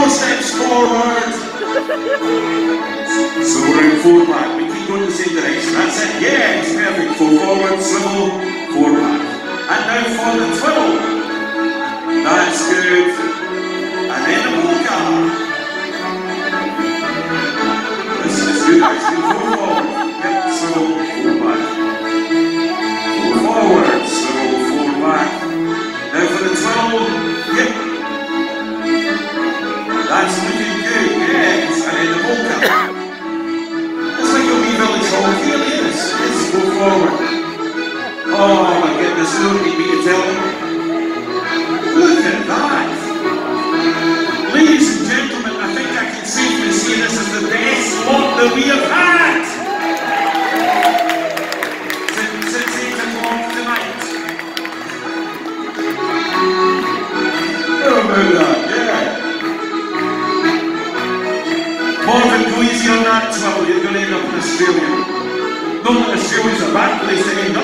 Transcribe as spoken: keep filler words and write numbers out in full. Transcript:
Four steps forward. Soaring forward back. We keep going the same direction. That's it. Yeah, it's perfect. Four forward, swivel, four back. And now for the twiddle. That's good. And then the polka. This is good. That's good. Four forward. Yep, swivel, four back. Four forward, swivel, four back. Now for the twiddle. Yep. That's looking good, yes. And then the polka. It's like a wee village hall. Here it is. Let's go forward. Oh my goodness, you don't need me to tell you. Look at that. Ladies and gentlemen, I think I can safely say this is the best lot that we have had. Since, since eight o'clock tonight. How about that? Yeah. Marvin, go easy on that twelve, you're going to end up in Australia. Not that Australia's a bad place to end